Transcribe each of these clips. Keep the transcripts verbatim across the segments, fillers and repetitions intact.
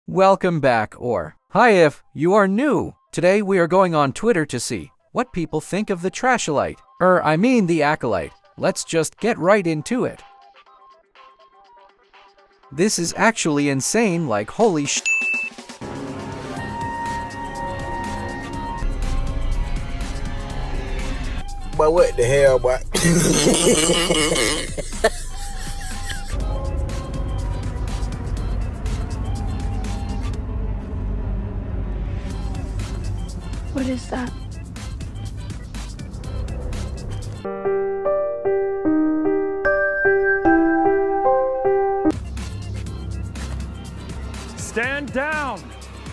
Welcome back, or hi if you are new. Today we are going on Twitter to see what people think of the Trasholite, er I mean the Acolyte. Let's just get right into it. This is actually insane, like holy sh**. But what the hell, boy? What is that? Stand down!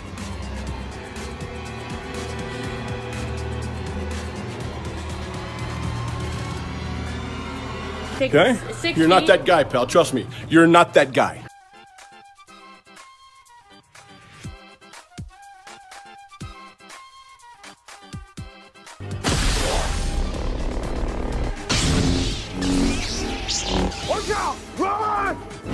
Okay? You're not that guy, pal. Trust me. You're not that guy. Watch out! Run!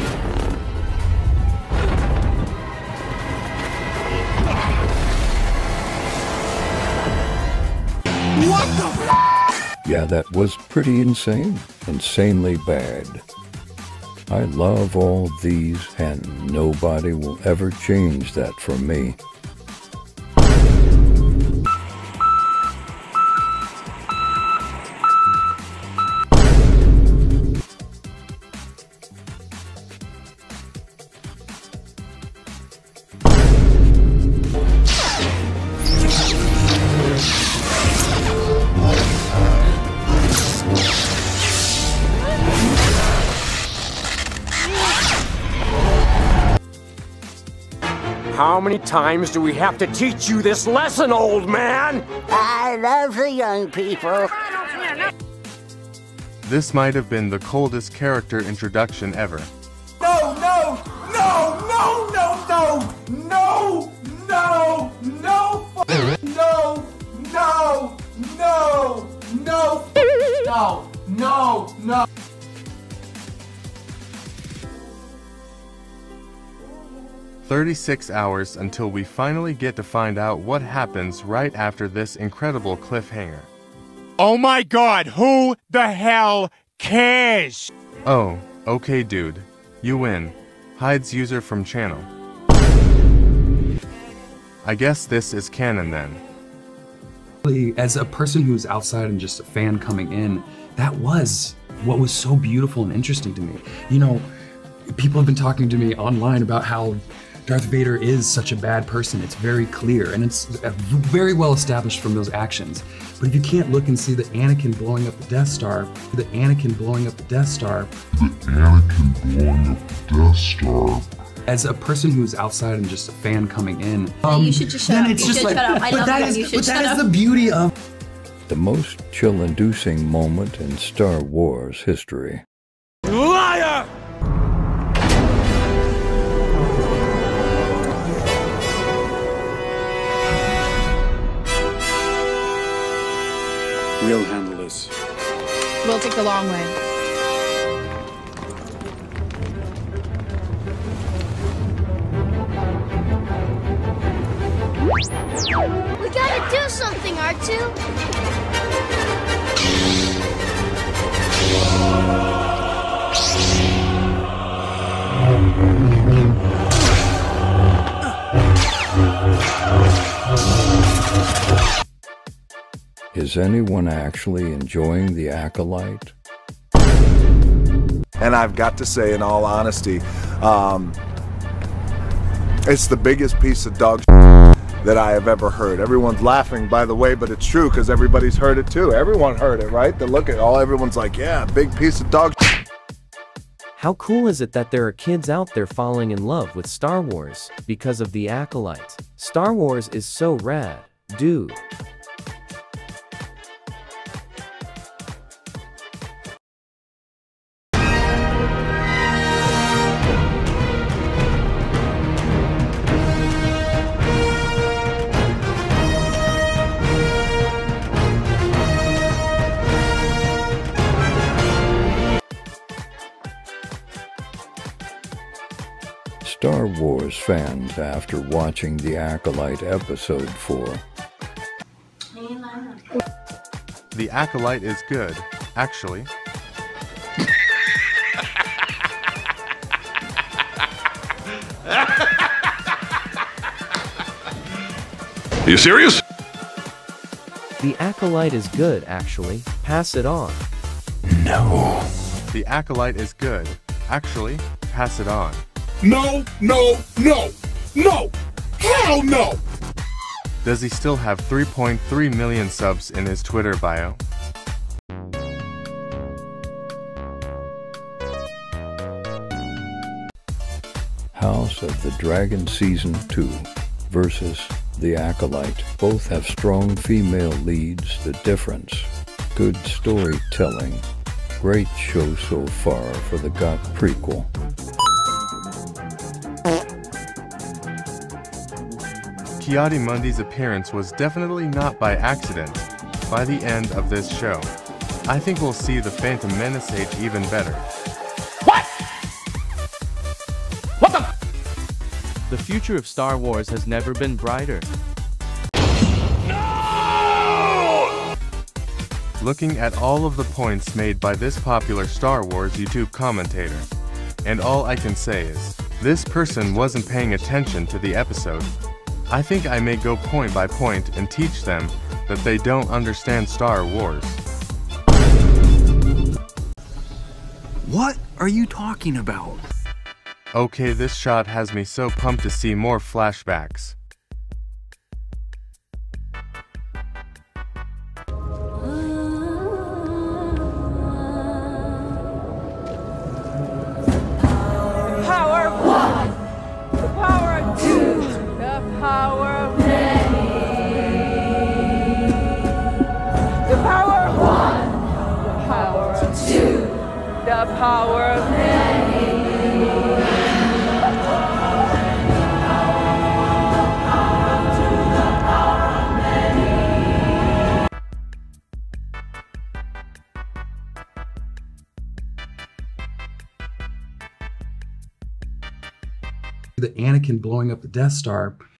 What the f***? Yeah, that was pretty insane. Insanely bad. I love all these, and nobody will ever change that for me. How many times do we have to teach you this lesson, old man? I love the young people. This might have been the coldest character introduction ever. No, no, no, no, no, no, no, no, no, no, no, no, no, no, no, no. thirty-six hours until we finally get to find out what happens right after this incredible cliffhanger. Oh my god, who the hell cares? Oh, okay dude. You win. Hides user from channel. I guess this is canon then. As a person who's outside and just a fan coming in, that was what was so beautiful and interesting to me. You know, people have been talking to me online about how Darth Vader is such a bad person. It's very clear, and it's very well established from those actions. But if you can't look and see the Anakin blowing up the Death Star, the Anakin blowing up the Death Star, the Anakin blowing up the Death Star. As a person who's outside and just a fan coming in, um, you should just shut then up. it's You just should like, shut up. I but love that you. is, You should but that shut is up. the beauty of The most chill-inducing moment in Star Wars history. Liar! We'll handle this. We'll take the long way. We gotta do something, R two. Is anyone actually enjoying the Acolyte? And I've got to say, in all honesty, um, it's the biggest piece of dog shit that I have ever heard. Everyone's laughing, by the way, but it's true because everybody's heard it too. Everyone heard it, right? They look at all, everyone's like, yeah, big piece of dog shit. How cool is it that there are kids out there falling in love with Star Wars because of the Acolyte? Star Wars is so rad, dude. Star Wars fans after watching the Acolyte episode four. The Acolyte is good, actually. Are you serious? The Acolyte is good, actually. Pass it on. No. The Acolyte is good, actually. Pass it on. No, no, no, no! Hell no! Does he still have three point three million subs in his Twitter bio? House of the Dragon Season two versus The Acolyte. Both have strong female leads. The difference: good storytelling. Great show so far for the G O T prequel. Ki-Adi-Mundi's appearance was definitely not by accident. By the end of this show, I think we'll see the Phantom Menace age even better. What? What the? The future of Star Wars has never been brighter. No! Looking at all of the points made by this popular Star Wars YouTube commentator, and all I can say is, this person wasn't paying attention to the episode. I think I may go point by point and teach them that they don't understand Star Wars. What are you talking about? Okay, this shot has me so pumped to see more flashbacks. Power of one, the power of two, the power of many. The power of one, the power of two, the power of many. The Anakin blowing up the Death Star